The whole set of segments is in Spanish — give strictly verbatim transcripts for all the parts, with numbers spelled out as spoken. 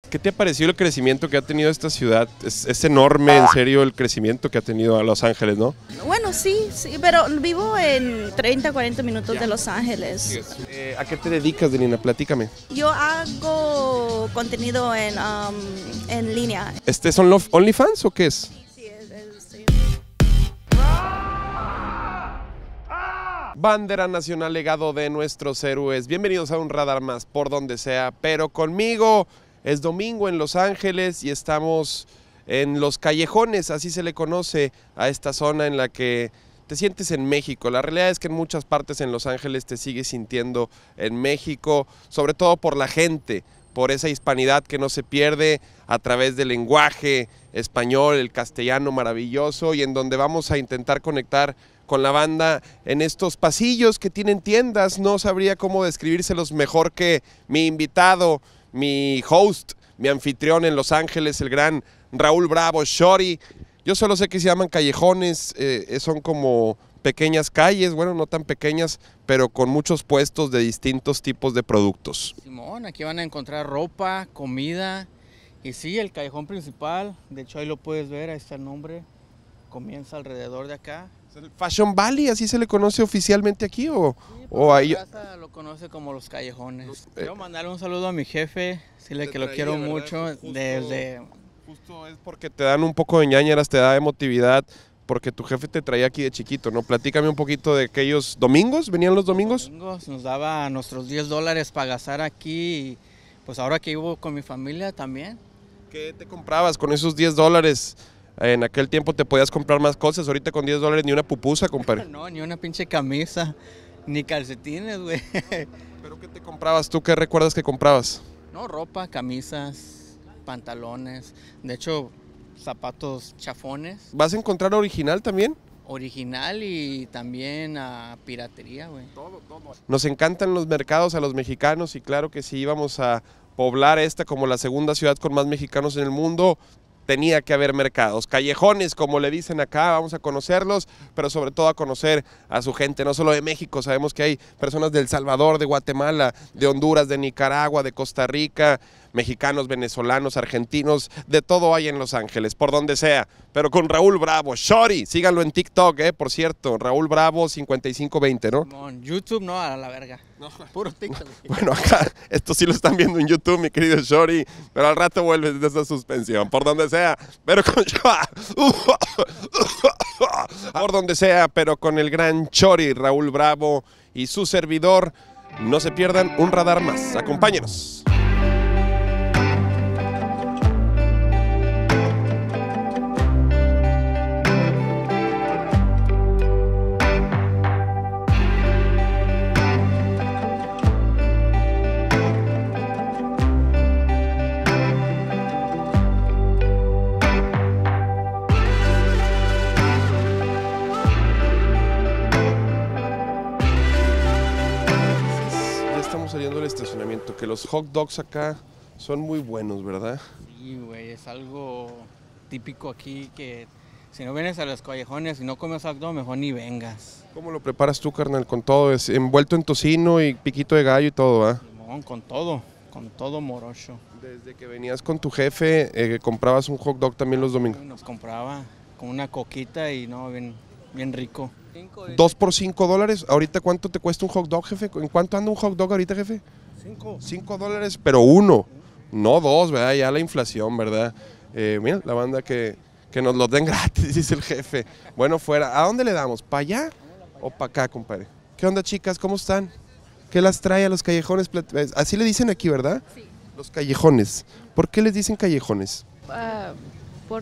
¿Qué te ha parecido el crecimiento que ha tenido esta ciudad? Es, es enorme, en serio, el crecimiento que ha tenido Los Ángeles, ¿no? Bueno, sí, sí, pero vivo en treinta, cuarenta minutos Ya. de Los Ángeles. Eh, ¿A qué te dedicas, Denina? Platícame. Yo hago contenido en, um, en línea. ¿Este son los OnlyFans o qué es? Sí, es- es- sí. Bandera nacional, legado de nuestros héroes. Bienvenidos a un radar más, por donde sea, pero conmigo. Es domingo en Los Ángeles y estamos en Los Callejones, así se le conoce a esta zona en la que te sientes en México. La realidad es que en muchas partes en Los Ángeles te sigues sintiendo en México, sobre todo por la gente, por esa hispanidad que no se pierde a través del lenguaje español, el castellano maravilloso, y en donde vamos a intentar conectar con la banda en estos pasillos que tienen tiendas. No sabría cómo describírselos mejor que mi invitado, mi host, mi anfitrión en Los Ángeles, el gran Raúl Bravo, Shorty. Yo solo sé que se llaman callejones, eh, son como pequeñas calles, bueno, no tan pequeñas, pero con muchos puestos de distintos tipos de productos. Simón, aquí van a encontrar ropa, comida y sí, el callejón principal, de hecho ahí lo puedes ver, ahí está el nombre, comienza alrededor de acá. ¿El Fashion Valley, así se le conoce oficialmente aquí o, Sí, o ahí? La raza lo conoce como los callejones. Los- eh, Quiero mandarle un saludo a mi jefe, decirle te que lo traía, quiero ¿verdad? mucho Justo- desde... Justo es porque te dan un poco de ñáñaras, te da emotividad, porque tu jefe te traía aquí de chiquito, ¿no? Platícame un poquito de aquellos domingos, ¿venían los domingos? domingos, nos daba nuestros diez dólares para gastar aquí y pues ahora que vivo con mi familia también. ¿Qué te comprabas con esos diez dólares? En aquel tiempo te podías comprar más cosas, ahorita con diez dólares ni una pupusa, compadre. No, ni una pinche camisa, ni calcetines, güey. ¿Pero qué te comprabas tú? ¿Qué recuerdas que comprabas? No, ropa, camisas, pantalones, de hecho, zapatos chafones, ¿Vas a encontrar original también? original y también a piratería, güey. Nos encantan los mercados a los mexicanos y claro que si íbamos a poblar esta como la segunda ciudad con más mexicanos en el mundo, tenía que haber mercados, callejones como le dicen acá, vamos a conocerlos, pero sobre todo a conocer a su gente, no solo de México, sabemos que hay personas de El Salvador, de Guatemala, de Honduras, de Nicaragua, de Costa Rica, mexicanos, venezolanos, argentinos, de todo hay en Los Ángeles, por donde sea, pero con Raúl Bravo, Shorty, síganlo en TikTok, eh, por cierto, Raúl Bravo cincuenta y cinco veinte, ¿no? Simón, YouTube no, a la verga, puro TikTok. Bueno, acá, esto sí lo están viendo en YouTube, mi querido Shorty, pero al rato vuelves de esa suspensión, por donde sea, pero con... por donde sea, pero con el gran Shorty, Raúl Bravo y su servidor, no se pierdan un radar más, acompáñenos. Ya estamos saliendo del estacionamiento, que los hot dogs acá son muy buenos, ¿verdad? Sí, güey, es algo típico aquí que si no vienes a los callejones y no comes hot dog, mejor ni vengas. ¿Cómo lo preparas tú, carnal? Con todo, es envuelto en tocino y piquito de gallo y todo, ¿ah? Simón, con todo, con todo morocho. Desde que venías con tu jefe, eh, comprabas un hot dog también los domingos. Y nos compraba con una coquita y no, bien, bien rico. Cinco, Dos por cinco dólares. ¿Ahorita cuánto te cuesta un hot dog, jefe? ¿En cuánto anda un hot dog ahorita, jefe? cinco. Cinco dólares, pero uno, no dos, ¿verdad? Ya la inflación, ¿verdad? Eh, mira, la banda que, que nos los den gratis, dice el jefe. Bueno, fuera. ¿A dónde le damos? ¿Para allá o para acá, compadre? ¿Qué onda, chicas? ¿Cómo están? ¿Qué las trae a los callejones? Así le dicen aquí, ¿verdad? Sí. Los callejones. ¿Por qué les dicen callejones? Ah, por,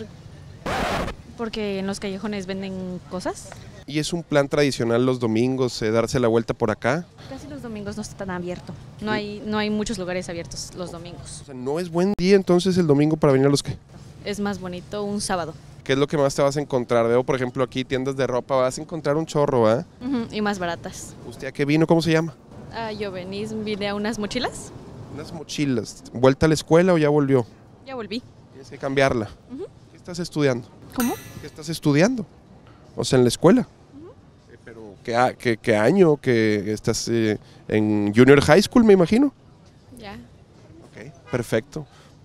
porque en los callejones venden cosas. Y es un plan tradicional los domingos, eh, darse la vuelta por acá. Casi los domingos no está tan abierto. No hay, no hay muchos lugares abiertos los domingos. O sea, no es buen día entonces el domingo para venir a los que... Es más bonito un sábado. ¿Qué es lo que más te vas a encontrar? Veo, por ejemplo, aquí tiendas de ropa, vas a encontrar un chorro, ¿ah? Ujú, y más baratas. ¿Usted a qué vino? ¿Cómo se llama? Ah, yo venís, vine a unas mochilas. Unas mochilas. ¿Vuelta a la escuela o ya volvió? Ya volví. Tienes que cambiarla. Ujú. ¿Qué estás estudiando? ¿Cómo? ¿Qué estás estudiando? O sea, en la escuela. Eh, pero, ¿qué, a- qué- qué año? ¿Que estás eh, en Junior High School, me imagino? Ya. Ok, perfecto.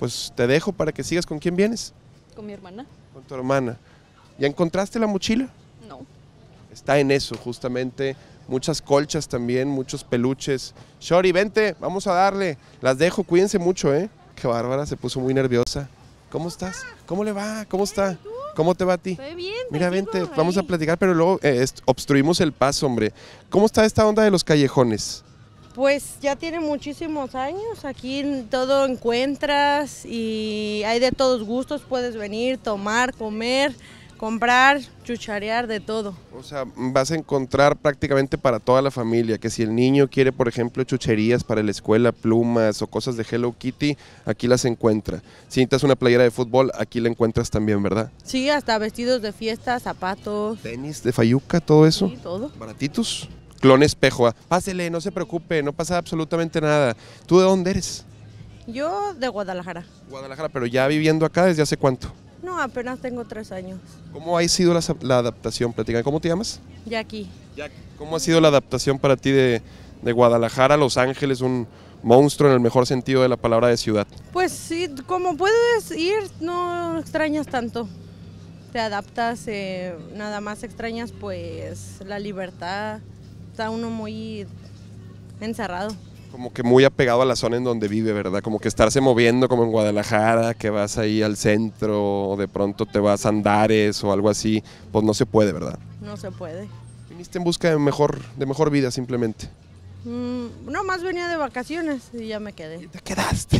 pues te dejo para que sigas. ¿Con quién vienes? Con mi hermana. Con tu hermana. ¿Ya encontraste la mochila? No. Está en eso, justamente. Muchas colchas también, muchos peluches. Shori, vente, vamos a darle. Las dejo, cuídense mucho, ¿eh? Qué bárbara, se puso muy nerviosa. ¿Cómo estás? ¿Cómo le va? ¿Cómo está? ¿Cómo te va a ti? Estoy bien. Mira, tranquilo, vente, vamos a ahí. platicar, pero luego eh, est- obstruimos el paso, hombre. ¿Cómo está esta onda de los callejones? Pues ya tiene muchísimos años, aquí todo encuentras y hay de todos gustos, puedes venir, tomar, comer, comprar, chucharear, de todo. O sea, vas a encontrar prácticamente para toda la familia, que si el niño quiere, por ejemplo, chucherías para la escuela, plumas o cosas de Hello Kitty, aquí las encuentra. Si necesitas una playera de fútbol, aquí la encuentras también, ¿verdad? Sí, hasta vestidos de fiesta, zapatos, Tenis de Fayuca, todo eso. sí, todo. Baratitos. Clon espejo. ah. Pásele, no se preocupe, no pasa absolutamente nada. ¿Tú de dónde eres? Yo de Guadalajara. Guadalajara, pero ya viviendo acá desde hace cuánto. No, apenas tengo tres años, ¿Cómo ha sido la, la adaptación? Platícame, ¿cómo te llamas? ya aquí. ¿Cómo ha sido la adaptación para ti de, de Guadalajara a Los Ángeles, un monstruo en el mejor sentido de la palabra de ciudad? Pues sí, como puedes ir, no extrañas tanto. Te adaptas, eh, nada más extrañas pues la libertad. Está uno muy encerrado. Como que muy apegado a la zona en donde vive, ¿verdad? Como que estarse moviendo como en Guadalajara, que vas ahí al centro, o de pronto te vas a Andares o algo así, pues no se puede, ¿verdad? No se puede. Viniste en busca de mejor, de mejor vida simplemente. Mm, no, más venía de vacaciones y ya me quedé. Te quedaste.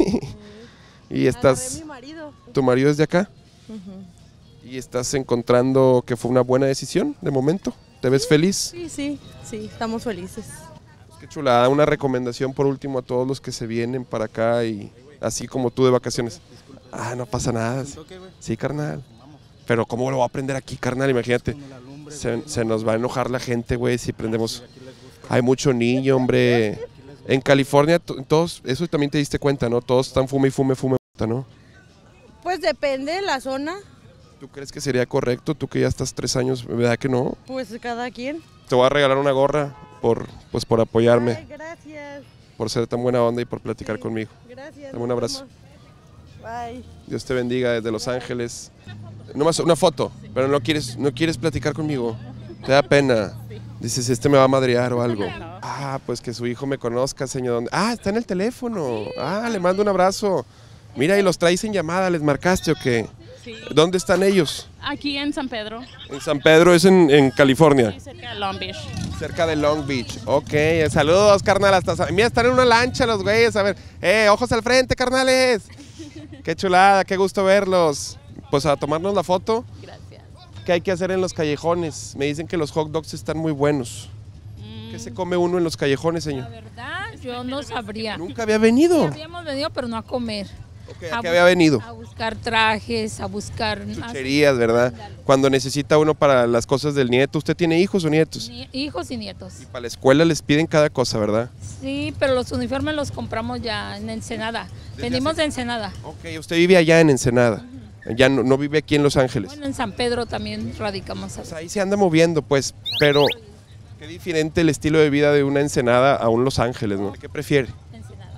Y Agarré estás, mi marido. tu marido es de acá, Ujú. y estás encontrando que fue una buena decisión de momento. ¿Te ves feliz? Sí, sí, sí, estamos felices. Qué chulada, una recomendación por último a todos los que se vienen para acá y así como tú de vacaciones. Ah, no pasa nada. Sí, carnal. Pero ¿cómo lo voy a aprender aquí, carnal? Imagínate. Se, se nos va a enojar la gente, güey, si prendemos. Hay mucho niño, hombre. En California, to- todos, eso también te diste cuenta, ¿no? Todos están fume y fume, fume, ¿no? Pues depende de la zona, ¿Tú crees que sería correcto? Tú que ya estás tres años, ¿verdad que no? pues cada quien. Te voy a regalar una gorra por, pues, por apoyarme, Ay, gracias. por ser tan buena onda y por platicar Sí. conmigo. Gracias. Dame un nos abrazo. vemos. Bye. Dios te bendiga desde Los Ángeles. Nomás una foto, pero no quieres, no quieres platicar conmigo. Te da pena. Dices, este me va a madrear o algo. Ah, pues que su hijo me conozca, señor. ¿Dónde? Ah, está en el teléfono. Ah, le mando un abrazo. Mira, y los traes en llamada, ¿les marcaste o qué? Sí. ¿Dónde están ellos? Aquí en San Pedro, En San Pedro, es en, en California, cerca de Long Beach. cerca de Long Beach. Ok, saludos, carnal. Hasta, Sa- mira, están en una lancha los güeyes. A ver, eh, ojos al frente, carnales. Qué chulada, qué gusto verlos. Pues a tomarnos la foto. Gracias. ¿Qué hay que hacer en los callejones? Me dicen que los hot dogs están muy buenos. ¿Qué se come uno en los callejones, La señor? verdad, yo no sabría. Nunca había venido. Habíamos venido, pero no a comer. Ok, A ¿a qué bu- había venido? A buscar trajes, a buscar Chucherías, ¿verdad? Cuando necesita uno para las cosas del nieto. ¿Usted tiene hijos o nietos? ni- hijos y nietos. Para la escuela les piden cada cosa, ¿verdad? Sí, pero los uniformes los compramos ya en Ensenada. Venimos de Ensenada. Ok, usted vive allá en Ensenada. Ya no, no vive aquí en Los Ángeles. Bueno, en San Pedro también radicamos. Pues ahí se anda moviendo, pues. Pero qué diferente el estilo de vida de una Ensenada a un Los Ángeles, ¿no? ¿Qué prefiere? Ensenada.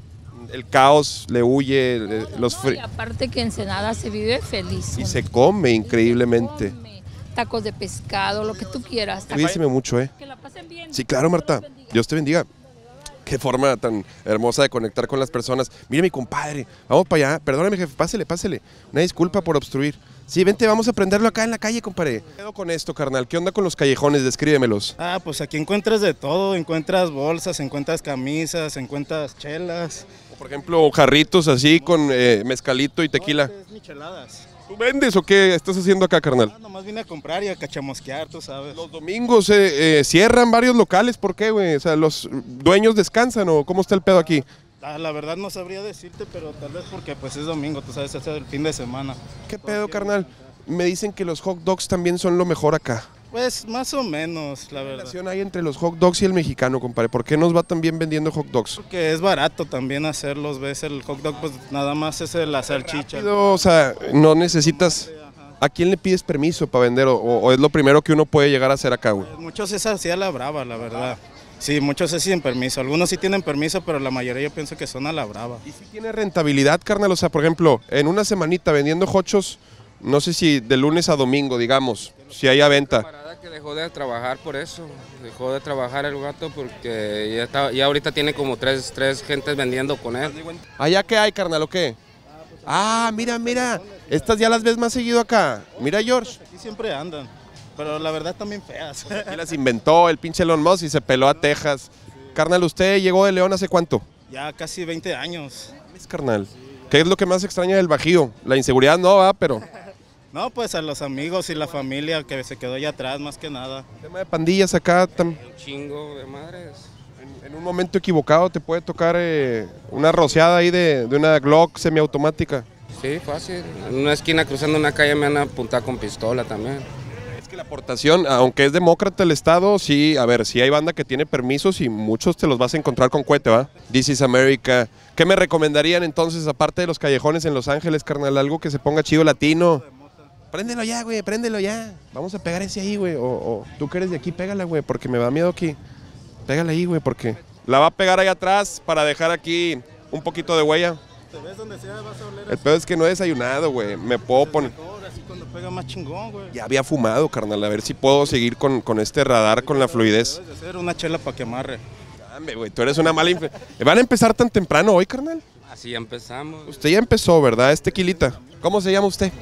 El caos, le huye, le- los No, y fri- aparte que Ensenada se vive feliz. y se come increíblemente. Come, tacos de pescado, lo que tú quieras. Cuídeseme mucho, ¿eh? Que la pasen bien. Sí, claro, Marta. Dios te bendiga. Qué forma tan hermosa de conectar con las personas. Mire, mi compadre, vamos para allá. Perdóname, jefe, pásele, pásele. Una disculpa por obstruir. Sí, vente, vamos a prenderlo acá en la calle, compadre. ¿Qué pedo con esto, carnal? ¿Qué onda con los callejones? Descríbemelos. Ah, pues aquí encuentras de todo, encuentras bolsas, encuentras camisas, encuentras chelas. Por ejemplo, jarritos así con eh, mezcalito y tequila. No, es micheladas. ¿Tú vendes o qué estás haciendo acá, carnal? Ah, nomás vine a comprar y a cachamosquear, tú sabes. Los domingos eh, eh, cierran varios locales, ¿por qué, güey? O sea, ¿los dueños descansan o cómo está el pedo aquí? Ah, la verdad no sabría decirte, pero tal vez porque pues es domingo, tú sabes, es el fin de semana. ¿Qué pedo, carnal? Me dicen que los hot dogs también son lo mejor acá. Pues más o menos, la ¿Qué verdad. relación hay entre los hot dogs y el mexicano, compadre? ¿Por qué nos va tan bien vendiendo hot dogs? Porque es barato también hacerlos, ves, el hot dog pues nada más es la salchicha. O sea, no necesitas... ¿A quién le pides permiso para vender o, o es lo primero que uno puede llegar a hacer acá, güey? Muchos es así a la brava, la verdad. Sí, muchos sí sin permiso. Algunos sí tienen permiso, pero la mayoría yo pienso que son a la brava. ¿Y si tiene rentabilidad, carnal? O sea, por ejemplo, en una semanita vendiendo hochos, no sé si de lunes a domingo, digamos, si hay a venta. Camarada que dejó de trabajar por eso, dejó de trabajar el gato porque ya, está, ya ahorita tiene como tres, tres gentes vendiendo con él. ¿Allá qué hay, carnal, o qué? Ah, mira, mira, estas ya las ves más seguido acá. Mira, George. Aquí siempre andan, pero la verdad también feas. Aquí las inventó el pinche Elon Musk y se peló a Texas. Carnal, ¿usted llegó de León hace cuánto? Ya casi veinte años. Es carnal. ¿Qué es lo que más extraña del Bajío? La inseguridad no va, pero... No, pues a los amigos y la familia que se quedó allá atrás, más que nada. El tema de pandillas acá, tam... Un chingo de madres. en, en un momento equivocado te puede tocar eh, una rociada ahí de, de una Glock semiautomática. Sí, fácil. En una esquina cruzando una calle me van a apuntar con pistola también. Es que la aportación, aunque es demócrata el estado, sí, a ver, sí hay banda que tiene permisos y muchos te los vas a encontrar con cohete, ¿va? This is America. ¿Qué me recomendarían entonces, aparte de los callejones en Los Ángeles, carnal? Algo que se ponga chido latino. Préndelo ya, güey, préndelo ya. Vamos a pegar ese ahí, güey. O, o tú que eres de aquí, pégala, güey, porque me da miedo aquí. Pégala ahí, güey, porque... La va a pegar ahí atrás para dejar aquí un poquito de huella. Te ves donde sea, vas a oler. El peor es que no he desayunado, güey. Me puedo poner... Así cuando pega más chingón, güey. Ya había fumado, carnal. A ver si puedo seguir con, con este radar, con la fluidez. Debes de hacer una chela para que amarre. Dame, güey, tú eres una mala... Inf... ¿Van a empezar tan temprano hoy, carnal? Así empezamos. Usted ya empezó, ¿verdad? Es tequilita. ¿Cómo se llama usted?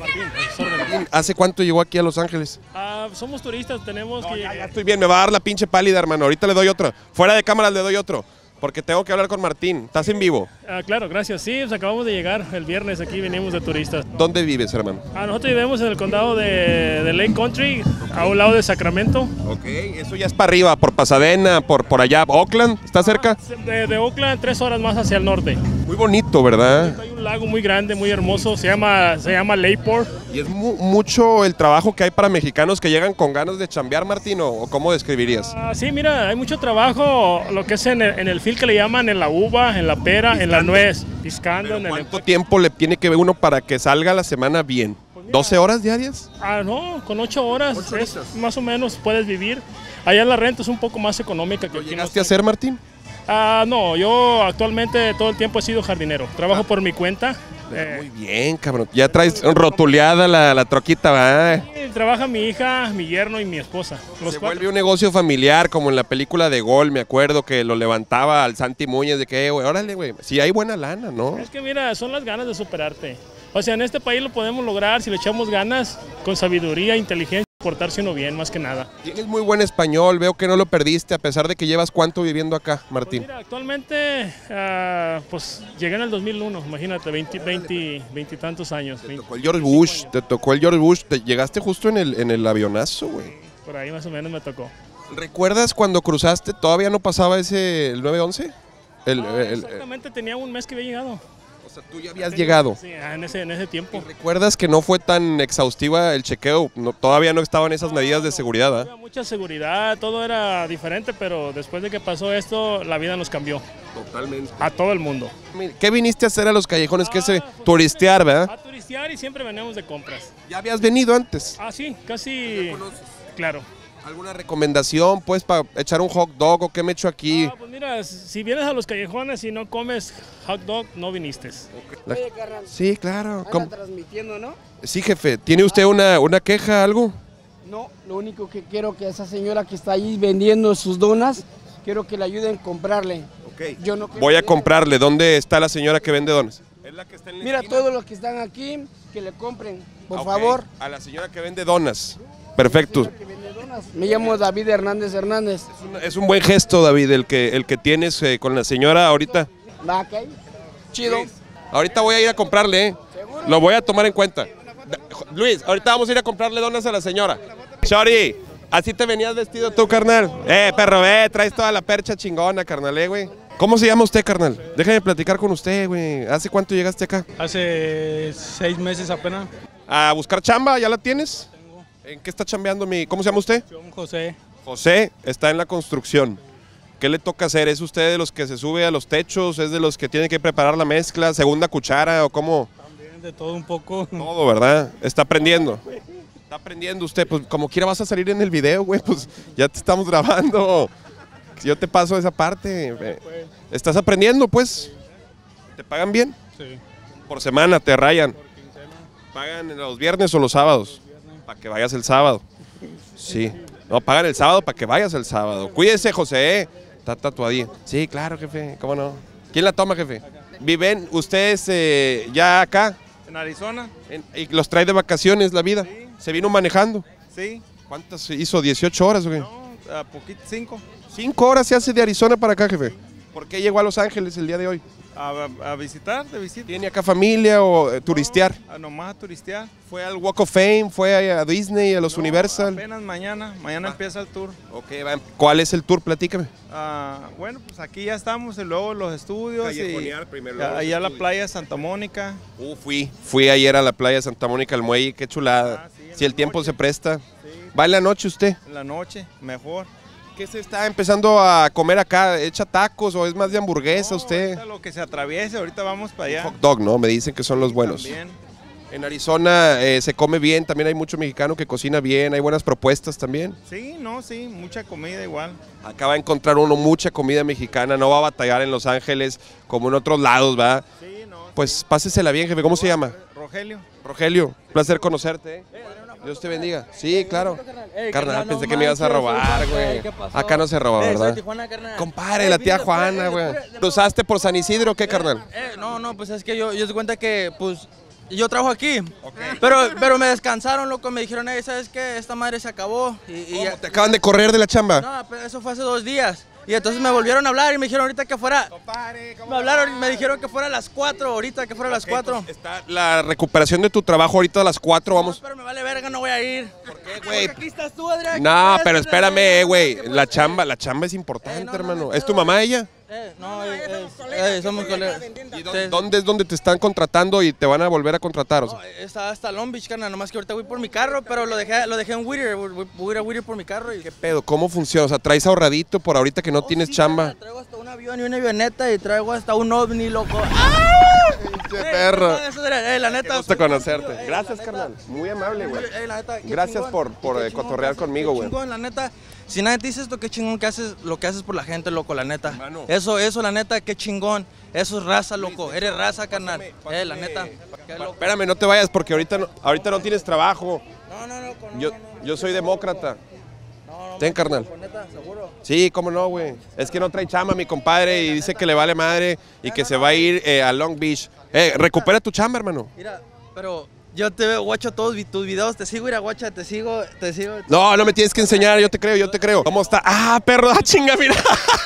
Martín. ¿Hace cuánto llegó aquí a Los Ángeles? Ah, somos turistas, tenemos No, que... ya, ya estoy bien, me va a dar la pinche pálida, hermano. Ahorita le doy otro. Fuera de cámara le doy otro. Porque tengo que hablar con Martín. ¿Estás en vivo? Ah, claro, gracias. Sí, pues acabamos de llegar el viernes aquí, venimos de turistas. ¿Dónde vives, hermano? Ah, nosotros vivimos en el condado de, de Lake Country, a un lado de Sacramento. Ok, eso ya es para arriba, por Pasadena, por, por allá. ¿Oakland? ¿Está cerca? De, de Oakland, tres horas más hacia el norte. Muy bonito, ¿verdad? Hay un lago muy grande, muy hermoso, se llama, se llama Lakeport. Y es mu mucho el trabajo que hay para mexicanos que llegan con ganas de chambear, Martín, ¿o cómo describirías? Ah, sí, mira, hay mucho trabajo, lo que es en el, en el field que le llaman en la uva, en la pera, en la nuez, piscando. En el ¿Cuánto tiempo le tiene que ver uno para que salga la semana bien? ¿doce horas diarias? Ah, no, con ocho horas es, más o menos puedes vivir. Allá la renta es un poco más económica que ¿Lo aquí. llegaste a hacer, Martín? Ah, no, yo actualmente todo el tiempo he sido jardinero. Trabajo por mi cuenta. Eh, Muy bien, cabrón. Ya traes rotuleada la, la troquita, ¿va? y trabaja mi hija, mi yerno y mi esposa. Los Se cuatro. vuelve un negocio familiar, como en la película de Gol, me acuerdo que lo levantaba al Santi Muñez de que, eh, güey, órale, güey, si hay buena lana, ¿no? Es que mira, son las ganas de superarte. O sea, en este país lo podemos lograr si le echamos ganas, con sabiduría, inteligencia, portarse uno bien, más que nada. Tienes muy buen español, veo que no lo perdiste, a pesar de que llevas cuánto viviendo acá, Martín. Pues mira, actualmente, ah, pues llegué en el dos mil uno, imagínate, veinte, veinte, veinte y tantos años. Te veinte, tocó el George Bush, te tocó el George Bush, te llegaste justo en el, en el avionazo, güey. por ahí más o menos me tocó. ¿Recuerdas cuando cruzaste, todavía no pasaba ese, el nueve once? El, Ah, el- el- exactamente, tenía un mes que había llegado. o sea, tú ya habías llegado. Sí, ah, en ese, en ese tiempo. ¿Recuerdas que no fue tan exhaustiva el chequeo? No, todavía no estaban esas medidas de seguridad, ¿ah? Había mucha seguridad, todo era diferente, pero después de que pasó esto, la vida nos cambió. Totalmente. A todo el mundo. ¿Qué viniste a hacer a los callejones? ¿Qué se Ah, pues, turistear, verdad? A turistear y siempre venimos de compras. ¿Ya habías venido antes? Ah, sí, casi. Claro. ¿Alguna recomendación, pues, para echar un hot dog o qué me echo aquí? Ah, pues mira, si vienes a los callejones y no comes hot dog, no viniste. La- Sí, claro. ¿Cómo? transmitiendo, ¿no? Sí, jefe. ¿Tiene usted una, una queja, algo? No, lo único que quiero que esa señora que está ahí vendiendo sus donas, quiero que le ayuden a comprarle. Yo no quiero Voy a que- comprarle. ¿dónde está la señora que vende donas? Mira, todos los que están aquí, que le compren, por Ok, favor. A la señora que vende donas. Perfecto. Que vende donas. Me llamo David Hernández Hernández. Es un buen gesto, David, el que, el que tienes eh, con la señora ahorita. Va, ok. Chido. Ahorita voy a ir a comprarle, ¿eh? Lo voy a tomar en cuenta. Da- Luis, ahorita vamos a ir a comprarle donas a la señora. Shori, ¿así te venías vestido tú, carnal? Eh, perro, eh, traes toda la percha chingona, carnal, eh, güey. ¿Cómo se llama usted, carnal? Déjame platicar con usted, güey. ¿Hace cuánto llegaste acá? Hace seis meses apenas. ¿A buscar chamba? ¿Ya la tienes? ¿En qué está chambeando mi...? ¿Cómo se llama usted? Yo, José. José está en la construcción. ¿Qué le toca hacer? ¿Es usted de los que se sube a los techos? ¿Es de los que tiene que preparar la mezcla? ¿Segunda cuchara o cómo? También de todo un poco. Todo, ¿verdad? Está aprendiendo. Está aprendiendo usted. Pues como quiera vas a salir en el video, güey. Pues ya te estamos grabando. yo te paso esa parte. Eh, ¿Estás aprendiendo, pues? ¿Te pagan bien? Sí. Por semana te rayan. ¿Pagan los viernes o los sábados? Para que vayas el sábado. Sí. No, pagan el sábado para que vayas el sábado. Cuídese, José. ¿eh? Está tatuadito. Sí, claro, jefe. ¿Cómo no? ¿Quién la toma, jefe? ¿Viven ustedes eh, ya acá? ¿En Arizona? En, ¿Y los trae de vacaciones la vida? Sí. ¿Se vino manejando? Sí. ¿Cuántas hizo? ¿dieciocho horas o qué? No, a poquito, cinco. Cinco horas se hace de Arizona para acá, jefe. ¿Por qué llegó a Los Ángeles el día de hoy? A, a visitar, de visita. ¿Tiene acá familia o eh, turistear? No, a nomás a turistear. ¿Fue al Walk of Fame? ¿Fue a Disney, a los No, Universal? Apenas mañana, mañana Ah. empieza el tour. Ok, va. ¿Cuál es el tour? Platícame. Ah, bueno, pues aquí ya estamos, y luego los estudios. Callejonear y, primero, y luego los allá a la estudios. playa Santa Mónica. Uh, fui. Fui ayer a la playa de Santa Mónica, al muelle, qué chulada. Ah, sí, en si el la tiempo noche. se presta. Sí, ¿Va en la noche usted? en la noche, mejor. ¿Qué se está empezando a comer acá? ¿Echa tacos o es más de hamburguesa No, usted? ahorita lo que se atraviese, ahorita vamos para allá. Hot dog, ¿no? Me dicen que son los buenos. También. En Arizona eh, se come bien, también hay mucho mexicano que cocina bien, hay buenas propuestas también. Sí, no, sí, mucha comida igual. Acá va a encontrar uno mucha comida mexicana, no va a batallar en Los Ángeles como en otros lados, ¿va? Sí, no. Pues pásesela bien, jefe. ¿Cómo se llama? Rogelio. Rogelio, placer conocerte. ¿eh? Dios te bendiga. Sí, claro. Carnal, pensé que me ibas a robar, güey. Acá no se roba, ¿verdad? Compadre, la tía Juana, güey. ¿Cruzaste por San Isidro o qué, carnal? Eh, no, no, pues es que yo, yo te cuenta que, pues, yo trabajo aquí, pero, pero me descansaron, loco, me dijeron, hey, ¿sabes qué? Esta madre se acabó. Y, y ya- ¿Te acaban de correr de la chamba? No, pero eso fue hace dos días. Y entonces me volvieron a hablar y me dijeron ahorita que fuera. Me hablaron y me dijeron que fuera a las cuatro, ahorita que fuera a las cuatro. Está la recuperación de tu trabajo ahorita a las cuatro, vamos. Pero me vale verga, no voy a ir. ¿Por qué, güey? Aquí estás tú, Adrián. No, pero espérame, eh, güey. La chamba, la chamba es importante, hermano. ¿Es tu mamá ella? Eh, no, eh, eh, somos colegas. ¿Y dónde, dónde es donde te están contratando y te van a volver a contratar? O sea, No, está hasta Long Beach, carnal, nomás que ahorita voy por mi carro, pero lo dejé, lo dejé en Whittier, voy, voy- voy a ir a Whittier por mi carro. Y... ¿qué pedo? ¿Cómo funciona? O sea, ¿traes ahorradito por ahorita que no tienes chamba? Carnal, traigo hasta un avión y una avioneta y traigo hasta un ovni, loco. ¡Qué perro! Eh, eso era, eh, la neta. Qué gusto conocerte. Gracias, carnal. Muy amable, güey. Eh, la neta, qué Gracias chingón. por, por Qué eh, chingón cotorrear que haces, conmigo, qué güey. chingón, la neta. Si nadie te dice esto, qué chingón que haces lo que haces por la gente, loco, la neta. Hermano. Eso, eso, la neta, qué chingón. Eso es raza, loco. Eres raza, carnal. Eh, la neta. Qué loco. Espérame, no te vayas porque ahorita no, ahorita no tienes trabajo. No, no, no, no, Yo, no, yo soy demócrata. no, no, Ten, no, carnal. con neta, seguro. Sí, cómo no, güey. Es que no trae chamba mi compadre y dice que le vale madre y que se va a ir eh, a Long Beach. Eh, recupera tu chamba, hermano. Mira, pero yo te veo, guacho, todos vi- tus videos, te sigo, mira, guacha, te sigo, te sigo. No, no me tienes que enseñar, yo te creo, yo te creo. ¿Cómo está? Ah, perro, ah, chinga, mira.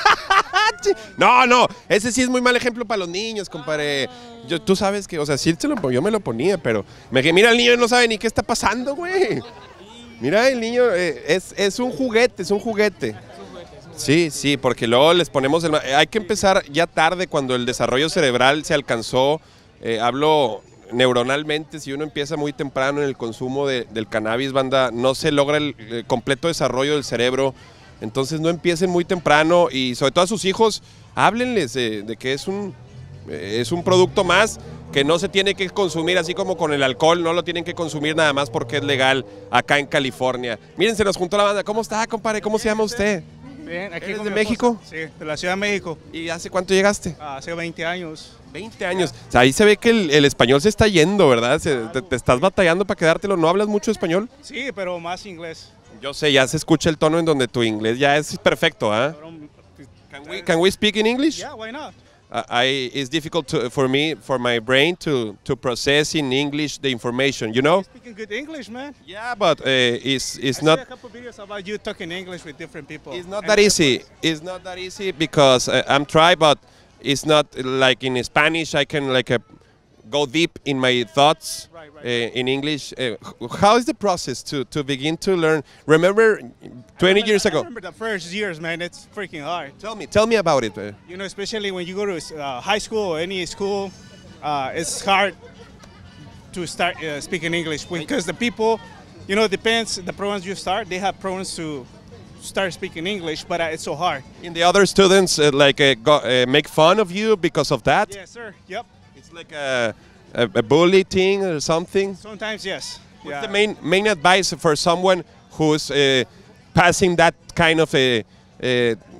No, no, ese sí es muy mal ejemplo para los niños, compadre. Yo, tú sabes que, o sea, sí, se lo- yo me lo ponía, pero me dije, mira, el niño no sabe ni qué está pasando, güey. Mira, el niño eh, es, es un juguete, es un juguete. Sí, sí, porque luego les ponemos el... ma- Hay que empezar ya tarde cuando el desarrollo cerebral se alcanzó. Eh, hablo neuronalmente, si uno empieza muy temprano en el consumo de- del cannabis, banda, no se logra el, eh, completo desarrollo del cerebro. Entonces no empiecen muy temprano y sobre todo a sus hijos, háblenles de, de que es un, eh, es un producto más que no se tiene que consumir así como con el alcohol, no lo tienen que consumir nada más porque es legal acá en California. Miren, se nos juntó la banda. ¿Cómo está, compadre? ¿Cómo se llama usted? Bien, aquí ¿Eres con de mi México? esposa. Sí, de la Ciudad de México. ¿Y hace cuánto llegaste? Ah, hace veinte años. veinte años. O sea, ahí se ve que el, el español se está yendo, ¿verdad? Se- te, te estás batallando para quedártelo. ¿No hablas mucho español? Sí, pero más inglés. Yo sé, ya se escucha el tono en donde tu inglés ya es perfecto, ¿ah? Can we, can we speak in English? Yeah, why not? Uh, I, it's difficult to, for me, for my brain to, to process in English the information, you know? Speaking good English, man. Yeah, but uh, it's, it's I not... see a couple videos about you talking English with different people. It's not that easy. It's not that easy because uh, I'm trying, but it's not like in Spanish. I can like uh, go deep in my thoughts. Uh, in English, uh, h- how is the process to, to begin to learn? Remember, twenty years I ago. remember the first years, man. It's freaking hard. Tell me, tell me about it. uh. You know, especially when you go to uh, high school or any school, uh, it's hard to start uh, speaking English because the people, you know, it depends the programs you start. They have programs to start speaking English, but uh, it's so hard. And the other students uh, like uh, go, uh, make fun of you because of that. Yes, sir. Yep. It's like a, a, a bully thing or something. Sometimes, yes. What's Yeah. the main main advice for someone who's uh, passing that kind of a, uh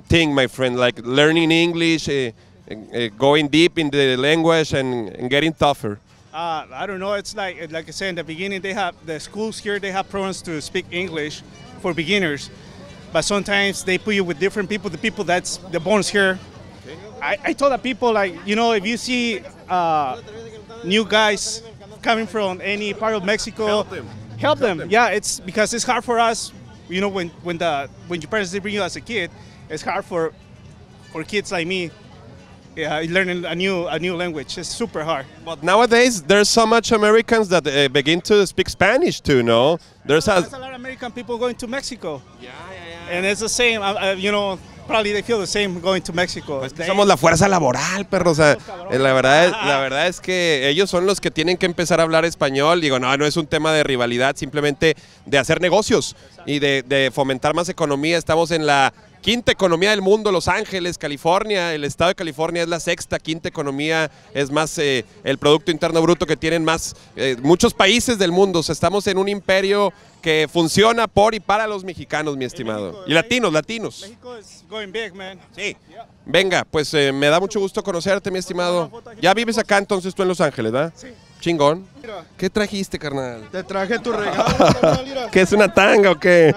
thing, my friend, like learning English, uh, uh, going deep in the language and, and getting tougher? Uh, I don't know. It's like like I said in the beginning. They have the schools here. They have programs to speak English for beginners, but sometimes they put you with different people. The people that's the bonus here. Okay. I, I told the people, like, you know, if you see uh, new guys coming from any part of Mexico, help them. Help them. Help them. Yeah, it's because it's hard for us. You know, when when the when your parents they bring you as a kid, it's hard for for kids like me. Yeah, learning a new a new language is super hard. But nowadays, there's so much Americans that uh, begin to speak Spanish too. No, there's a, there's a lot of American people going to Mexico. Yeah, yeah, yeah. And it's the same. Uh, you know, probably they feel the same going to Mexico. Pues que somos la fuerza laboral, perro. O sea, la verdad, es, la verdad es que ellos son los que tienen que empezar a hablar español. Digo, no, no es un tema de rivalidad, simplemente de hacer negocios y de, de fomentar más economía. Estamos en la quinta economía del mundo, Los Ángeles, California. El estado de California es la sexta, quinta economía, es más eh, el Producto Interno Bruto que tienen más eh, muchos países del mundo. O sea, estamos en un imperio que funciona por y para los mexicanos, mi estimado. México, y latinos, latinos. México is going big, man. Sí. Venga, pues eh, me da mucho gusto conocerte, mi estimado. Ya vives acá entonces tú en Los Ángeles, ¿verdad? Sí. Chingón. ¿Qué trajiste, carnal? Te traje tu regalo, carnal. ¿Qué es una tanga o qué?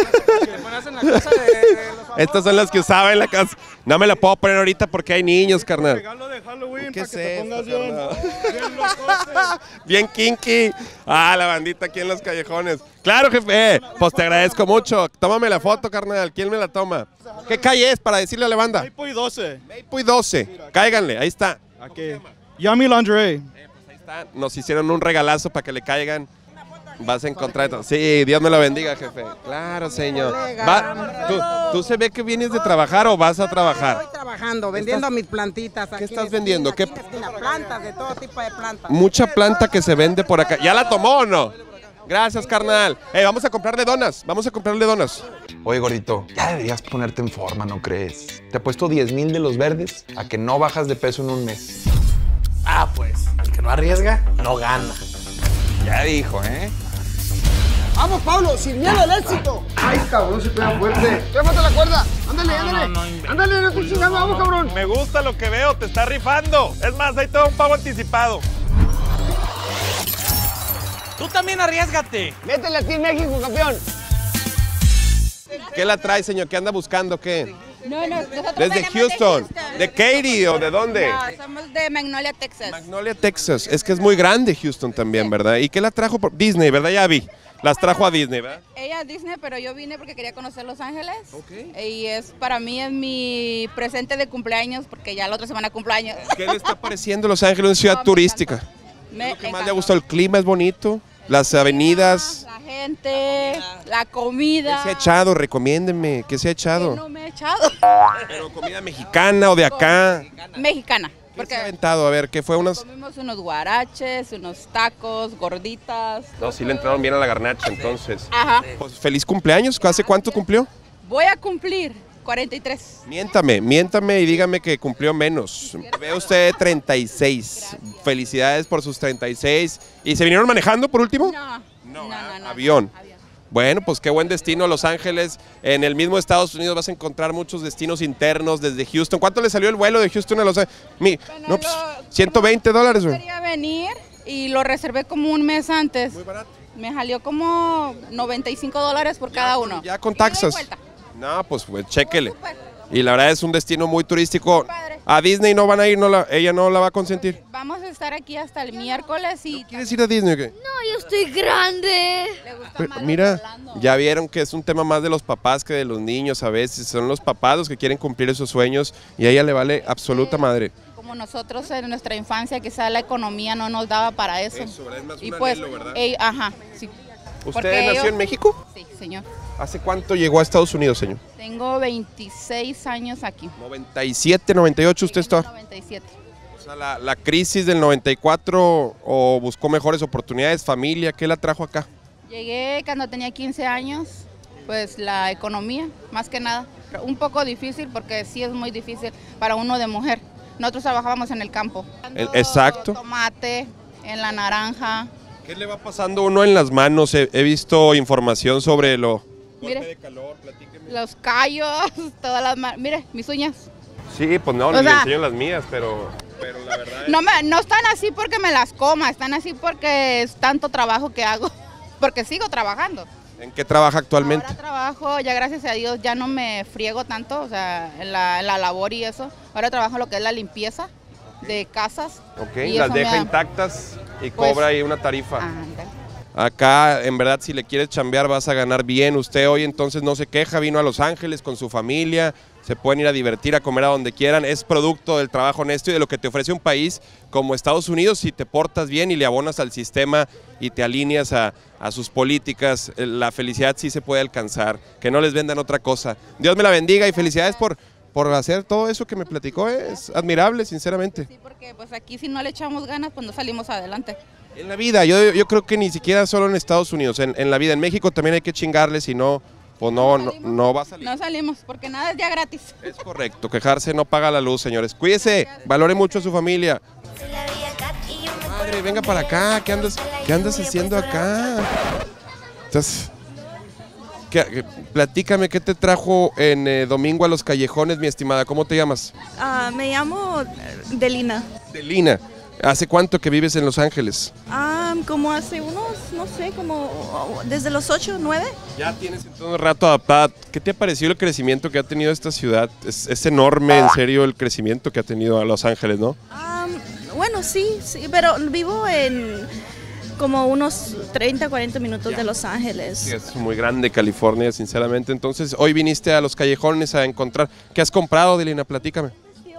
Estas son las que usaba en la casa. No me la puedo poner ahorita porque hay niños, carnal. Regalo de Halloween ¿Qué para es que te esto, pongas bien, bien locote. Bien kinky. Ah, la bandita aquí en los callejones. Claro, jefe. Pues te agradezco mucho. Tómame la foto, carnal. ¿Quién me la toma? ¿Qué calle es para decirle a la banda? Maypoy doce. Maypoy doce. Cáiganle, ahí está. Aquí. Yummy Lingerie. Nos hicieron un regalazo para que le caigan. Vas a encontrar esto. Sí, Dios me lo bendiga, jefe. Claro, señor. Va, ¿tú, ¿Tú se ve que vienes de trabajar o vas a trabajar? Estoy trabajando, vendiendo mis plantitas. ¿Qué estás vendiendo? ¿Qué? Plantas, de todo tipo de plantas. Mucha planta que se vende por acá. ¿Ya la tomó o no? Gracias, carnal. Eh, vamos a comprarle donas. Vamos a comprarle donas. Oye, gordito, ya deberías ponerte en forma, ¿no crees? Te he puesto diez mil de los verdes a que no bajas de peso en un mes. Ah, pues, el que no arriesga, no gana. Ya dijo, ¿eh? ¡Vamos, Pablo! ¡Sin miedo al éxito! ¡Ay, cabrón, se pega fuerte! ¡Llévate la cuerda! ¡Ándale, no, ándale! No, no, ¡Ándale, no estoy chingando! ¡Vamos, cabrón! Me gusta lo que veo, te está rifando. Es más, ahí todo un pago anticipado. ¡Tú también arriésgate! ¡Métele aquí en México, campeón! ¿Qué la trae, señor? ¿Qué anda buscando? ¿Qué? No, no, nosotros ¿Desde Houston? de, ¿De Katy o de dónde? No, somos de Magnolia, Texas. Magnolia, Texas. Es que es muy grande Houston también, ¿verdad? ¿Y qué la trajo por Disney, verdad? Ya vi. Las trajo a Disney, ¿verdad? Ella es Disney, pero yo vine porque quería conocer Los Ángeles. Okay. Y es para mí es mi presente de cumpleaños porque ya la otra semana cumpleaños. ¿Qué le está pareciendo Los Ángeles, una ciudad no, turística? Me ¿Lo que más le ha gustado? El clima es bonito, las avenidas. La gente, la comida. ¿Qué se ha echado? Recomiéndenme. ¿Qué se ha echado? ¿Qué no me he echado? ¿Pero comida mexicana o de acá? Mexicana. ¿Qué porque se ha aventado? A ver, ¿qué fue? Unos... Comimos unos guaraches, unos tacos, gorditas. No, sí le entraron bien a la garnacha, entonces. Ajá. Pues feliz cumpleaños. ¿Hace cuánto cumplió? Voy a cumplir cuarenta y tres. Miéntame, miéntame y dígame que cumplió menos. Ve usted treinta y seis. Gracias. Felicidades por sus treinta y seis. ¿Y se vinieron manejando por último? No, no, no, no, no. Avión. Avión. Bueno, pues qué buen destino Los Ángeles. En el mismo Estados Unidos vas a encontrar muchos destinos internos desde Houston. ¿Cuánto le salió el vuelo de Houston a Los Ángeles? Mi, bueno, no, pues, lo, ciento veinte dólares. Yo quería venir y lo reservé como un mes antes. Muy barato. Me salió como noventa y cinco dólares por ya, cada uno. Ya con taxas. No, pues, pues chéquele. Y la verdad es un destino muy turístico. A Disney no van a ir, no la, ella no la va a consentir. Vamos a estar aquí hasta el miércoles y... ¿No ¿Quieres ir a Disney o qué? No, yo estoy grande. Le gusta Pero, más mira, ya vieron que es un tema más de los papás que de los niños a veces. Son los papás los que quieren cumplir esos sueños y a ella le vale absoluta madre. Como nosotros en nuestra infancia quizá la economía no nos daba para eso. Eso, es más y un pues, anhelo, ¿verdad? Ey, ajá, sí. ¿Usted nació ellos... en México? Sí, señor. ¿Hace cuánto llegó a Estados Unidos, señor? Tengo veintiséis años aquí. noventa y siete, noventa y ocho, ¿usted está? noventa y siete. O sea, la, la crisis del noventa y cuatro o buscó mejores oportunidades, familia, ¿qué la trajo acá? Llegué cuando tenía quince años, pues la economía, más que nada. Un poco difícil porque sí es muy difícil para uno de mujer. Nosotros trabajábamos en el campo. El, exacto. Tomate, en la naranja. ¿Qué le va pasando uno en las manos? He, he visto información sobre lo, Mire, de calor, platíqueme. los callos, todas las manos. Mire, mis uñas. Sí, pues no, O le sea- enseño las mías, pero, pero la verdad es... No, me, no están así porque me las coma, están así porque es tanto trabajo que hago, porque sigo trabajando. ¿En qué trabaja actualmente? Ahora trabajo, ya gracias a Dios, ya no me friego tanto, o sea, en la, en la labor y eso. Ahora trabajo lo que es la limpieza de casas. Ok, y las eso me deja da- intactas y Pues- cobra ahí una tarifa. Ándale. Acá, en verdad, si le quieres chambear vas a ganar bien. Usted hoy entonces no se queja, vino a Los Ángeles con su familia, se pueden ir a divertir, a comer a donde quieran. Es producto del trabajo honesto y de lo que te ofrece un país como Estados Unidos si te portas bien y le abonas al sistema y te alineas a, a sus políticas. La felicidad sí se puede alcanzar, que no les vendan otra cosa. Dios me la bendiga y felicidades por, por hacer todo eso que me platicó. Es admirable, sinceramente. Sí, porque pues aquí si no le echamos ganas, pues no salimos adelante. En la vida, yo, yo creo que ni siquiera solo en Estados Unidos, en, en la vida, en México también hay que chingarle, si no, pues no, no, no va a salir. No salimos, porque nada es ya gratis. Es correcto, quejarse no paga la luz, señores. Cuídese, valore mucho a su familia. Madre, venga para acá, ¿qué andas, qué andas haciendo acá? Estás... ¿Qué- qué- platícame, ¿qué te trajo en eh, domingo a Los Callejones, mi estimada? ¿Cómo te llamas? Ah, me llamo Delina. Delina. ¿Hace cuánto que vives en Los Ángeles? Ah, como hace unos, no sé, como desde los ocho, nueve. Ya tienes todo el rato adaptada. ¿Qué te ha parecido el crecimiento que ha tenido esta ciudad? Es, es enorme, en serio, el crecimiento que ha tenido a Los Ángeles, ¿no? Ah, bueno, sí, sí, pero vivo en como unos treinta, cuarenta minutos de Los Ángeles. Sí, es muy grande California, sinceramente. Entonces, hoy viniste a Los Callejones a encontrar... ¿Qué has comprado, Delina? Platícame.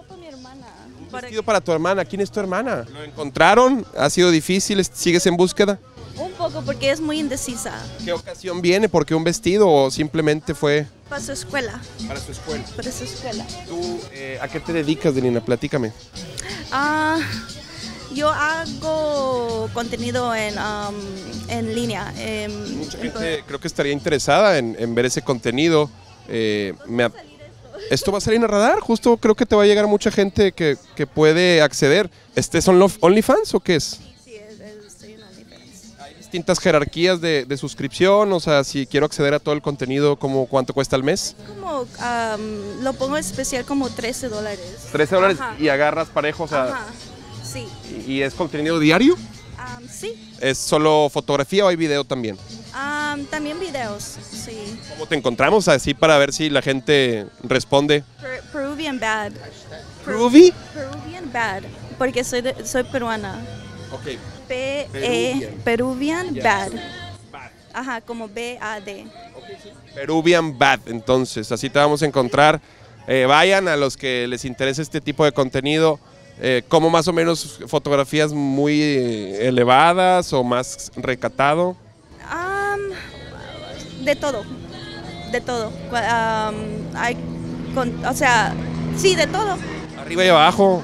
Un vestido para tu hermana. ¿Quién es tu hermana? ¿Lo encontraron? ¿Ha sido difícil? ¿Sigues en búsqueda? Un poco, porque es muy indecisa. ¿Qué ocasión viene? ¿Por qué un vestido o simplemente fue Para su escuela. para su escuela? Para su escuela. ¿Tú eh, a qué te dedicas, Delina? Platícame. Ah, yo hago contenido en, um, en línea. em, Mucha gente creo que estaría interesada en, en ver ese contenido. Eh, me ha- Esto va a salir en Radar, justo creo que te va a llegar mucha gente que, que puede acceder. ¿Este son los OnlyFans o qué es? Sí, es- es- estoy en OnlyFans. Hay distintas jerarquías de, de suscripción, o sea, si quiero acceder a todo el contenido, ¿cómo, ¿cuánto cuesta al mes? Como, um, lo pongo especial como trece dólares. trece dólares Ajá. y agarras parejo, o sea, Ajá, sí. y, y es contenido diario. Um, sí. ¿Es solo fotografía o hay video también? Um, también videos, sí. ¿Cómo te encontramos así para ver si la gente responde? Per- Peruvian Bad. ¿Peruvi? Peruvian Bad, porque soy, de- soy peruana. Ok. P E Peruvian. Peruvian Ya. Bad. Ajá, como B A D. Peruvian Bad, entonces, así te vamos a encontrar. Eh, vayan a los que les interese este tipo de contenido, eh, como más o menos fotografías muy eh, elevadas o más recatado. Um, de todo, de todo. Um, hay, con- o sea, sí, de todo. Arriba y abajo.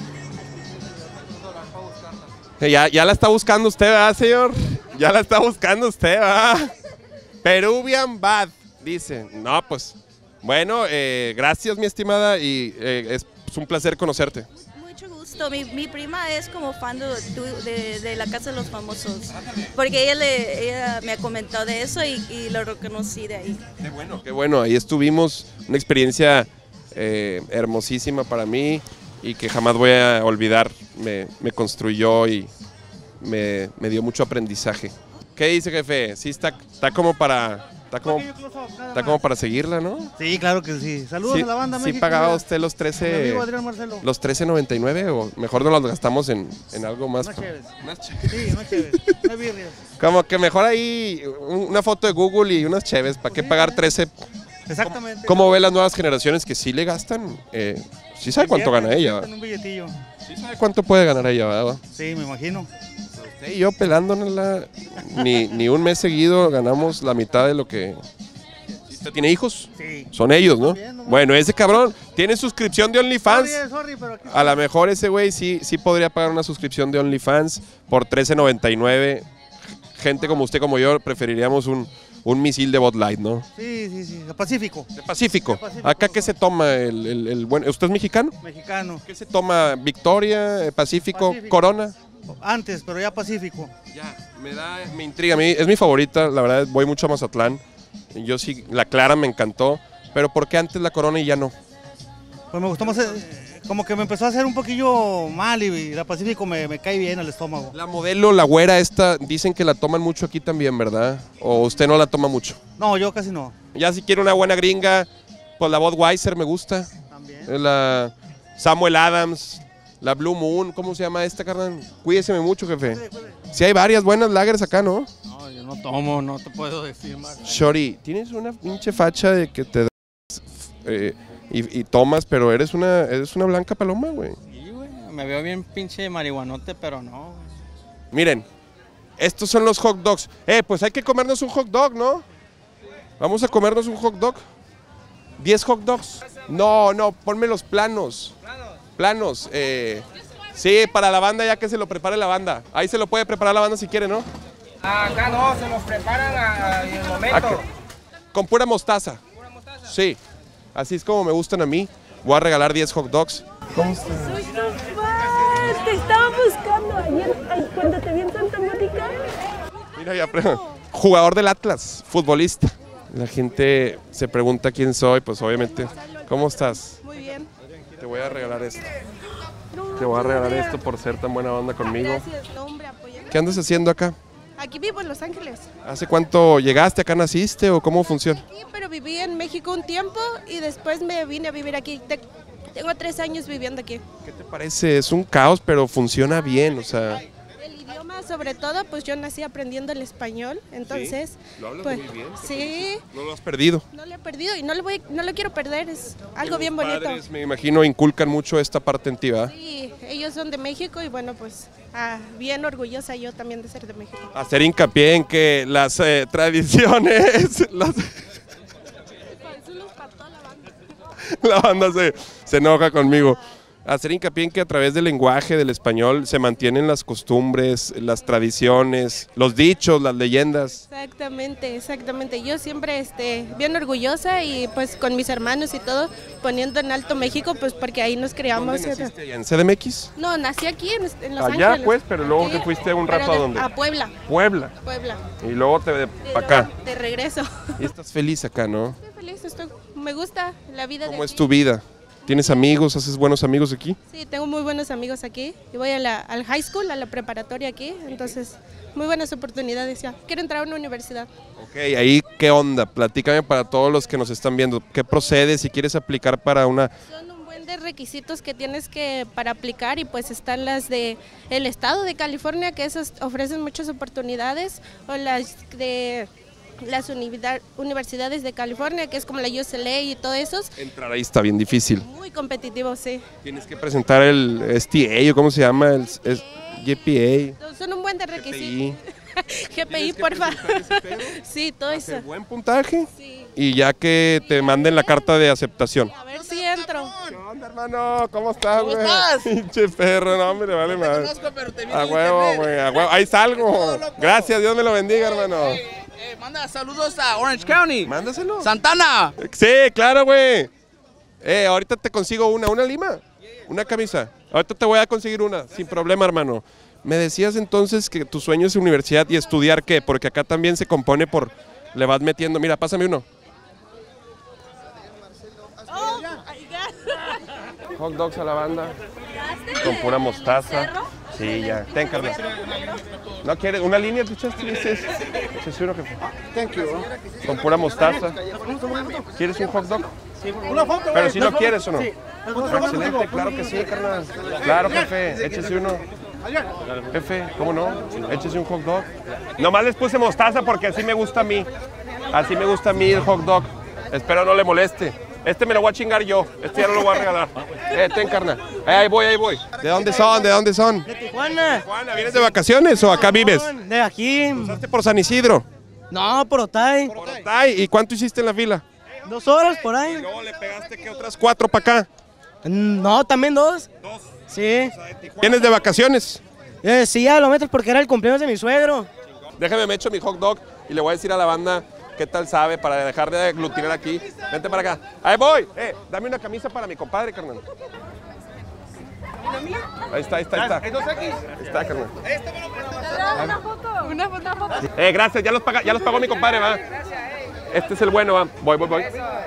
Eh, Ya, ya la está buscando usted, ¿verdad, señor? Ya la está buscando usted, ¿verdad? Peruvian Bad, dice. No, pues, bueno, eh, gracias, mi estimada, y eh, es un placer conocerte. Mucho gusto. Mi, mi prima es como fan de, de- de la Casa de los Famosos, porque ella, le, ella me comentó de eso y, y lo reconocí de ahí. Qué bueno. Qué bueno, ahí estuvimos, una experiencia eh, hermosísima para mí y que jamás voy a olvidar. Me, me construyó y me, me dio mucho aprendizaje. ¿Qué dice, jefe? Sí, está, está como para... Está como, está como para seguirla, ¿no? Sí, claro que sí. Saludos Sí, a la banda sí México. pagaba mira. usted los Mi trece, amigo Adrián Marcelo. los trece noventa y nueve o mejor no los gastamos en, en algo más. Unas chéves. Unas Sí, unas chéves. Unas birrias. Como que mejor ahí un- una foto de Google y unas cheves, ¿para qué pagar trece? Exactamente. ¿Cómo ve las nuevas generaciones que sí le gastan? Eh, sí sabe cuánto gana ella. En un billetillo. Sí sabe cuánto puede ganar ella, ¿verdad? Sí, me imagino. Usted y yo pelándonosla, ni, ni un mes seguido ganamos la mitad de lo que... ¿Usted tiene hijos? Sí. Son ellos, ¿no? Bueno, ese cabrón tiene suscripción de OnlyFans. Sorry, sorry, pero aquí A lo mejor ese güey sí, sí podría pagar una suscripción de OnlyFans por trece noventa y nueve. Gente como usted, como yo, preferiríamos un, un misil de Bud Light, ¿no? Sí, sí, sí. Pacífico. De Pacífico. De Pacífico. ¿Acá qué se toma el, el, el buen? ¿Usted es mexicano? Mexicano. ¿Qué se toma? ¿Victoria, eh, Pacífico, Pacífico. Corona? Antes, pero ya Pacífico. Ya, me da, me intriga. A mí es mi favorita, la verdad, voy mucho a Mazatlán Yo sí, la clara me encantó, pero ¿por qué antes la Corona y ya no? Pues me gustó más, eh, como que me empezó a hacer un poquillo mal y, y la Pacífico me, me cae bien al estómago. La modelo, la güera esta, dicen que la toman mucho aquí también, ¿verdad? ¿O usted no la toma mucho? No, yo casi no. Ya si quiere una buena gringa, pues la Budweiser me gusta. También. La Samuel Adams, la Blue Moon, ¿cómo se llama esta, carnal? Cuídeseme mucho, jefe. Sí hay varias buenas lagers acá, ¿no? No, yo no tomo, no te puedo decir más. Shorty, tienes una pinche facha de que te das eh, y, y tomas, pero eres una, eres una blanca paloma, güey. Sí, güey, me veo bien pinche marihuanote, pero no, güey. Miren, estos son los hot dogs. Eh, pues hay que comernos un hot dog, ¿no? Vamos a comernos un hot dog. ¿diez hot dogs? No, no, ponme los planos. Planos. Eh, sí, para la banda, ya que se lo prepare la banda. Ahí se lo puede preparar la banda si quiere, ¿no? Acá no, se los preparan a, a, en el momento. Acá. Con pura mostaza. ¿Pura mostaza? Sí. Así es como me gustan a mí. Voy a regalar diez hot dogs. ¿Cómo estás? Soy tu fan, te estaba buscando ayer cuando te vi en Santa Mónica. Mira, ya, jugador del Atlas, futbolista. La gente se pregunta quién soy, pues obviamente. ¿Cómo estás? Muy bien. Te voy a regalar esto. Te voy a regalar esto por ser tan buena onda conmigo. Gracias, no, hombre, apóyame. ¿Qué andas haciendo acá? Aquí vivo en Los Ángeles. ¿Hace cuánto llegaste? ¿Acá naciste o cómo funciona? Sí, pero viví en México un tiempo y después me vine a vivir aquí. Te- tengo tres años viviendo aquí. ¿Qué te parece? Es un caos, pero funciona bien, o sea... El idioma, sobre todo, pues yo nací aprendiendo el español, entonces... ¿Sí? ¿Lo hablas pues, muy bien? Sí. ¿No lo has perdido? No lo he perdido y no lo, voy, no lo quiero perder, es algo bien bonito. Padres, me imagino, inculcan mucho esta parte en ti, ¿verdad? Sí, ellos son de México y bueno, pues ah, bien orgullosa yo también de ser de México. Hacer hincapié en que las eh, tradiciones... las- La banda se, se enoja conmigo. Hacer hincapié en que a través del lenguaje, del español, se mantienen las costumbres, las tradiciones, los dichos, las leyendas. Exactamente, exactamente. Yo siempre este, bien orgullosa y pues con mis hermanos y todo, poniendo en alto México, pues porque ahí nos criamos. ¿Dónde naciste allá? ¿En C D M X? No, nací aquí en, en Los Allá, Ángeles. pues, pero luego Aquí, te fuiste un rato pero de- a dónde? A Puebla. Puebla. Puebla. Y luego te de Y para acá. luego De regreso. Y estás feliz acá, ¿no? Estoy feliz, estoy, me gusta la vida de ¿Cómo es aquí. tu vida? ¿Tienes amigos? ¿Haces buenos amigos aquí? Sí, tengo muy buenos amigos aquí. Y voy a la, al high school, a la preparatoria aquí, entonces muy buenas oportunidades ya. Quiero entrar a una universidad. Ok, ahí, ¿qué onda? Platícame para todos los que nos están viendo. ¿Qué procede si quieres aplicar para una... Son un buen de requisitos que tienes que para aplicar y pues están las de el estado de California, que esas ofrecen muchas oportunidades, o las de las univida- universidades de California, que es como la U C L A y todo eso. Entrar ahí está bien difícil. Muy competitivo, sí. Tienes que presentar el S T A o cómo se llama, el es- G P A. Son un buen de requisitos. Y G P I, porfa. Sí, todo eso. buen puntaje y ya que te manden la carta de aceptación. A ver si entro. ¿Qué onda, hermano? ¿Cómo estás, ¿Cómo güey? estás? Pinche perro, no, hombre, vale madre. conozco, pero te vi A en huevo, internet. güey, a huevo. Ahí salgo. Gracias, Dios me lo bendiga, hermano. Eh, manda saludos a Orange County. Mándaselo. Santana. Sí, claro, güey. Eh, ahorita te consigo una, una lima, una camisa. Ahorita te voy a conseguir una, sin problema, hermano. Me decías entonces que tu sueño es universidad y estudiar qué, porque acá también se compone por, le vas metiendo, mira, pásame uno. Hot dogs a la banda, con pura mostaza. Sí, ya, ten, carnal. ¿No quieres una línea? ¿Tú echaste? Dices, echaste uno, jefe. Thank you. Con pura mostaza. ¿Quieres un hot dog? Una foto, Pero güey. si lo quieres o no. Sí. Excelente, claro que sí, carnal. Claro, jefe, échese uno. Jefe, ¿cómo no? Échese un hot dog. Nomás les puse mostaza porque así me gusta a mí. Así me gusta a mí el hot dog. Espero no le moleste. Este me lo voy a chingar yo. Este ya no lo voy a regalar. Eh, ten, carnal. Eh, ahí voy, ahí voy. ¿De dónde son? ¿De dónde son? De Tijuana. Tijuana. ¿Vienes de vacaciones o acá vives? De aquí. ¿Pasaste por San Isidro? No, por Otay. Por Otay. ¿Y cuánto hiciste en la fila? Dos horas por ahí. ¿Y luego le pegaste qué otras cuatro para acá? No, también dos. ¿Dos? Sí. ¿Vienes de vacaciones? Eh, sí, a lo menos porque era el cumpleaños de mi suegro. Déjame me echo mi hot dog y le voy a decir a la banda qué tal sabe para dejar de aglutinar aquí. Vente para acá. Ahí voy. Eh, dame una camisa para mi compadre, carnal. Ahí está, ahí está, ahí está. ¿Hay dos X? Ahí está, carnal. Una foto. Una foto. Eh, gracias, ya los, paga, ya los pagó mi compadre, va. Este es el bueno, va. Voy, voy, voy.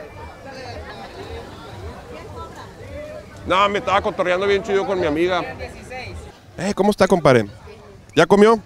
No, me estaba cotorreando bien chido con mi amiga. Eh, ¿cómo está, compadre? ¿Ya comió?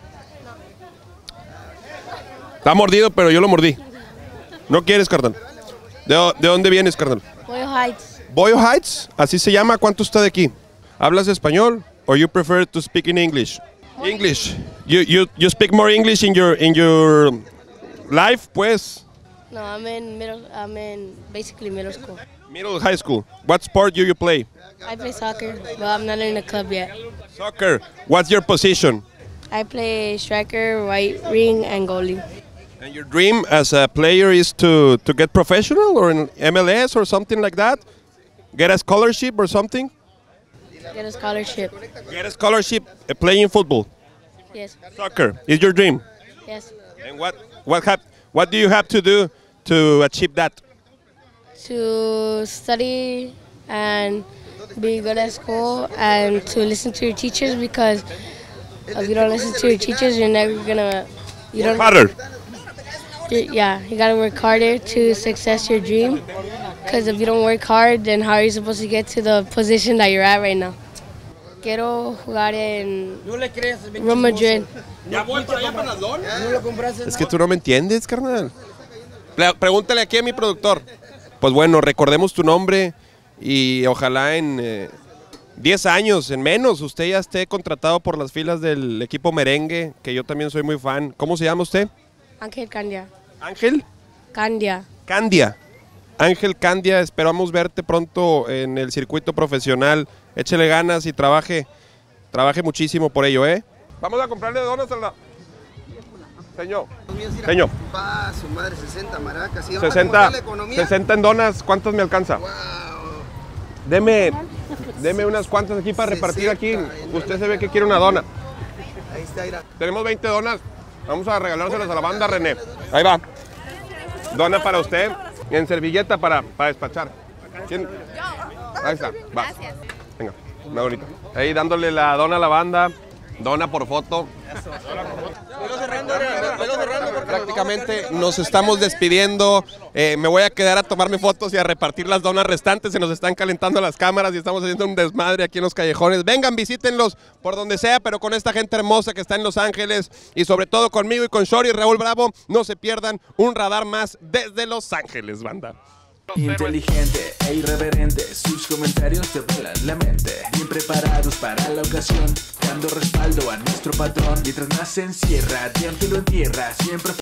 Está mordido, pero yo lo mordí. ¿No quieres, carnal? ¿De, de dónde vienes, carnal? Boyle Heights. Boyle Heights, así se llama. ¿Cuánto está de aquí? ¿Hablas español or you prefer to speak in English? English. You you you speak more English in your in your life, pues? No, I'm in middle. I'm in basically middle school. Middle high school. What sport do you play? I play soccer, but I'm not in a club yet. Soccer. What's your position? I play striker, right wing, and goalie. And your dream as a player is to to get professional or in M L S or something like that? Get a scholarship or something? Get a scholarship. Get a scholarship uh, playing football. Yes. Soccer is your dream. Yes. And what what hap what do you have to do to achieve that? To study and be good at school and to listen to your teachers, because if you don't listen to your teachers, you're never gonna. You Work don't. harder. Yeah, you gotta work harder to success your dream. Because if you don't work hard, then how are you supposed to get to the position that you're at right now? Quiero jugar en Real Madrid. Es que tú no me entiendes, carnal. Pre- Pregúntale aquí a mi productor. Pues bueno, recordemos tu nombre y ojalá en eh, diez años, en menos, usted ya esté contratado por las filas del equipo merengue, que yo también soy muy fan. ¿Cómo se llama usted? Ángel Candia. ¿Ángel? Candia. Candia. Ángel Candia, esperamos verte pronto en el circuito profesional. Échele ganas y trabaje, trabaje muchísimo por ello, ¿eh? Vamos a comprarle donas a la... Señor, señor. Pa, su madre, sesenta maracas. ¿Y sesenta, la economía? sesenta en donas, ¿cuántas me alcanza? Wow. Deme, deme unas cuantas aquí para repartir aquí. Usted se ve que quiere una dona. Ahí está, mira. Tenemos veinte donas. Vamos a regalárselas a la banda, René. Ahí va. Dona para usted. En servilleta para, para despachar. ¿Quién? Ahí está. Va. Venga, una donita. Ahí dándole la dona a la banda. Dona por foto. Prácticamente nos estamos despidiendo. Eh, me voy a quedar a tomarme fotos y a repartir las donas restantes. Se nos están calentando las cámaras y estamos haciendo un desmadre aquí en los callejones. Vengan, visítenlos por donde sea, pero con esta gente hermosa que está en Los Ángeles y sobre todo conmigo y con Shori y Raúl Bravo, no se pierdan un radar más desde Los Ángeles, banda. Inteligente e irreverente, sus comentarios te vuelan la mente. Bien preparados para la ocasión, dando respaldo a nuestro patrón. Mientras más se encierra, de aunque lo entierra, siempre